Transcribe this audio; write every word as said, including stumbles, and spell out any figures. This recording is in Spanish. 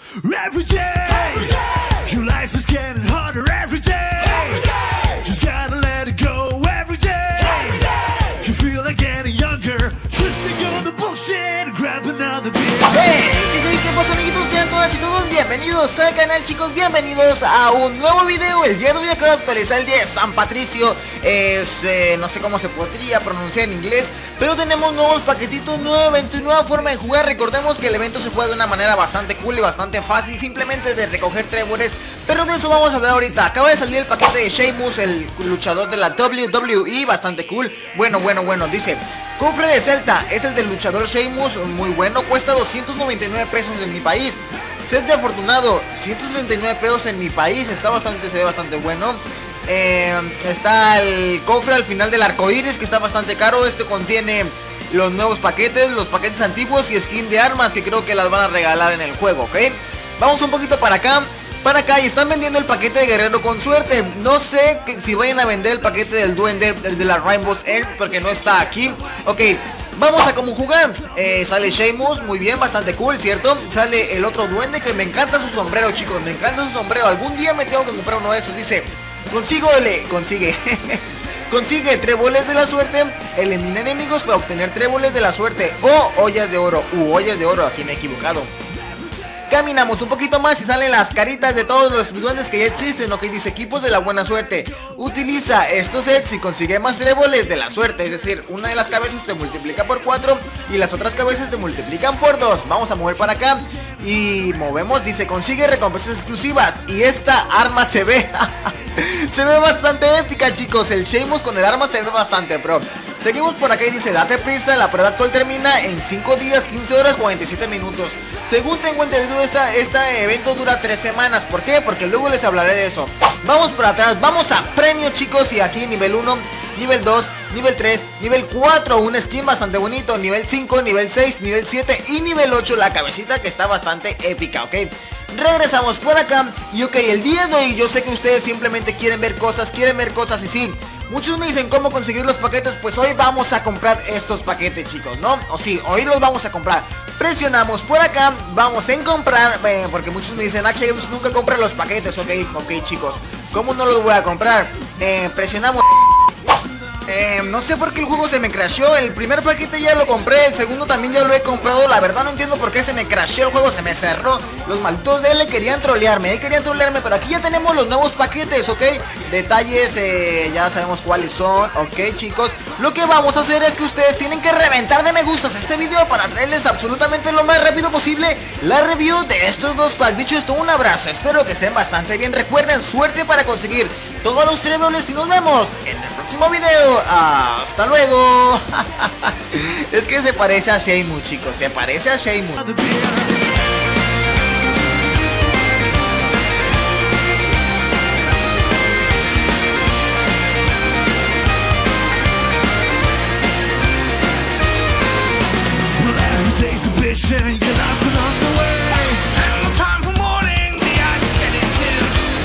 Every day, every day. Your life is getting harder every day. Every day. Just gotta let it go every day. Every day. If you feel like getting younger, just ignore the bullshit and grab another beer. Hey, ¿qué, qué pasa, amiguitos? Sean todas y todos bienvenidos al canal, chicos. Bienvenidos a un nuevo video. El día de hoy acabo de actualizar el día de San Patricio. Es, eh, no sé cómo se podría pronunciar en inglés, pero tenemos nuevos paquetitos, nuevo evento y nueva forma de jugar. Recordemos que el evento se juega de una manera bastante cool y bastante fácil, simplemente de recoger tréboles. Pero de eso vamos a hablar ahorita. Acaba de salir el paquete de Sheamus, el luchador de la W W E, bastante cool. Bueno, bueno, bueno, dice: cofre de Celta, es el del luchador Sheamus, muy bueno, cuesta doscientos noventa y nueve pesos en mi país. Set de afortunado, ciento sesenta y nueve pesos en mi país, está bastante, se ve bastante bueno. Eh, está el cofre al final del arco iris, que está bastante caro. Este contiene los nuevos paquetes, los paquetes antiguos y skin de armas, que creo que las van a regalar en el juego, ¿ok? Vamos un poquito para acá. Para acá, y están vendiendo el paquete de guerrero con suerte. No sé que, si vayan a vender el paquete del duende, el de la Rainbow's End, porque no está aquí. Ok, vamos a cómo jugar. eh, Sale Sheamus, muy bien, bastante cool, ¿cierto? Sale el otro duende, que me encanta su sombrero, chicos. Me encanta su sombrero, algún día me tengo que comprar uno de esos. Dice: consígole, consigue consigue tréboles de la suerte. Elimina enemigos para obtener tréboles de la suerte o ollas de oro. U ollas de oro, aquí me he equivocado. Caminamos un poquito más y salen las caritas de todos los duendes que ya existen. Ok, dice: equipos de la buena suerte. Utiliza estos sets y consigue más tréboles de la suerte. Es decir, una de las cabezas te multiplica por cuatro y las otras cabezas te multiplican por dos. Vamos a mover para acá y movemos. Dice: consigue recompensas exclusivas. Y esta arma se ve se ve bastante épica, chicos. El Sheamus con el arma se ve bastante pro. Seguimos por acá y dice: date prisa, la prueba actual termina en cinco días, quince horas, cuarenta y siete minutos. Según tengo entendido, esta, este evento dura tres semanas. ¿Por qué? Porque luego les hablaré de eso. Vamos por atrás, vamos a premio, chicos. Y aquí nivel uno, nivel dos, nivel tres, nivel cuatro, un skin bastante bonito. Nivel cinco, nivel seis, nivel siete y nivel ocho, la cabecita, que está bastante épica, ¿ok? Regresamos por acá. Y ok, el día de hoy yo sé que ustedes simplemente quieren ver cosas, quieren ver cosas y sí. Muchos me dicen cómo conseguir los paquetes. Pues hoy vamos a comprar estos paquetes, chicos, ¿no? O sí, hoy los vamos a comprar. Presionamos por acá, vamos en comprar, eh, porque muchos me dicen: H Games nunca compra los paquetes. Ok, ok, chicos, ¿cómo no los voy a comprar? Eh, presionamos. Eh, no sé por qué el juego se me crasheó. El primer paquete ya lo compré, el segundo también ya lo he comprado. La verdad no entiendo por qué se me crasheó el juego, se me cerró. Los malditos de él querían trolearme, eh, querían trolearme. Pero aquí ya tenemos los nuevos paquetes, ¿ok? Detalles, eh, ya sabemos cuáles son, ¿ok, chicos? Lo que vamos a hacer es que ustedes tienen que reventar de me gustas este video para traerles absolutamente lo más rápido posible la review de estos dos packs. Dicho esto, un abrazo, espero que estén bastante bien. Recuerden, suerte para conseguir todos los tréboles y nos vemos en el próximo video. Hasta luego. Es que se parece a Sheamus, chicos, se parece a Sheamus. Well, every day's a bitch and you're lost along the way.